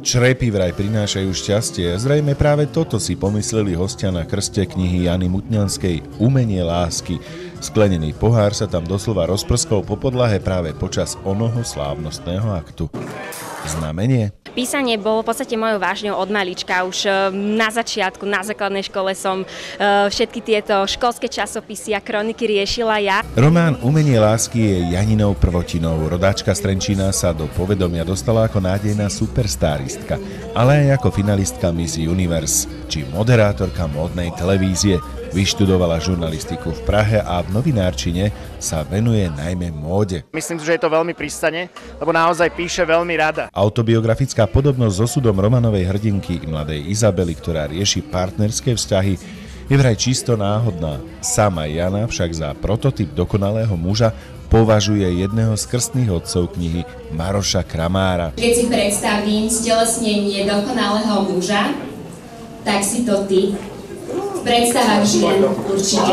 Črepy vraj prinášajú šťastie. Zrejme práve toto si pomysleli hostia na krste knihy Jany Mutňanskej Umenie lásky. Sklenený pohár sa tam doslova rozprskol po podlahe práve počas onoho slávnostného aktu. Znamenie? Písanie bolo v podstate mojou vášňou od malička. Už na začiatku, na základnej škole som všetky tieto školské časopisy a kroniky riešila ja. Román Umenie lásky je Janinou prvotinou. Rodáčka z Trenčína sa do povedomia dostala ako nádejná superstáristka, ale aj ako finalistka Miss Universe či moderátorka módnej televízie. Vyštudovala žurnalistiku v Prahe a v novinárčine sa venuje najmä móde. Myslím si, že je to veľmi pristane, lebo naozaj píše veľmi rada. Autobiografická podobnosť s osudom romanovej hrdinky mladej Izabely, ktorá rieši partnerské vzťahy, je vraj čisto náhodná. Sama Jana však za prototyp dokonalého muža považuje jedného z krstných otcov knihy Maroša Kramára. Keď si predstavím stelesnenie dokonalého muža, tak si to ty v predstavách žien určite.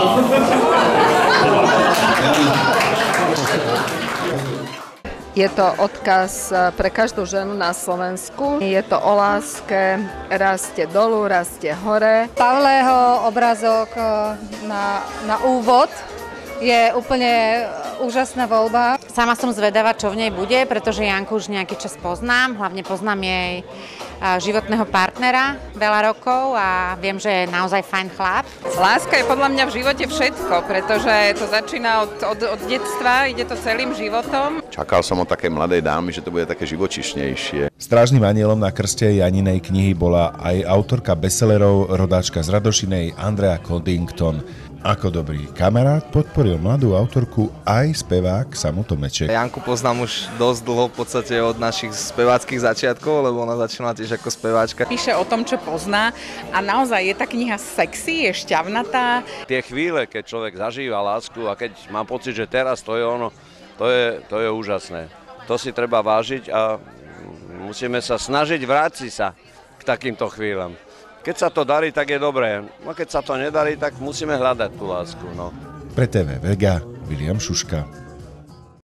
Je to odkaz pre každú ženu na Slovensku. Je to o láske, rastie dolu, rastie hore. Pavlého obrazok na úvod je úplne úžasná voľba. Sama som zvedavá, čo v nej bude, pretože Janku už nejaký čas poznám. Hlavne poznám jej životného partnera veľa rokov a viem, že je naozaj fajn chlap. Láska je podľa mňa v živote všetko, pretože to začína od detstva, ide to celým životom. Čakal som od takej mladej dámy, že to bude také živočišnejšie. Strážnym anielom na krste Janinej knihy bola aj autorka bestsellerov, rodáčka z Radošinej Andrea Coddington. Ako dobrý kamarát podporil mladú autorku aj spevák Samo Tomeček. Janku poznám už dosť dlho v podstate od našich speváckých začiatkov, lebo ona začínala tiež ako speváčka. Píše o tom, čo pozná a naozaj je tá kniha sexy, je šťavnatá. Tie chvíle, keď človek zažíva lásku a keď má pocit, že teraz to je ono, to je úžasné. To si treba vážiť a musíme sa snažiť vrátiť sa k takýmto chvíľam. Keď sa to darí, tak je dobré. No keď sa to nedarí, tak musíme hľadať tú lásku. No. Pre TV Vega, William Šuška.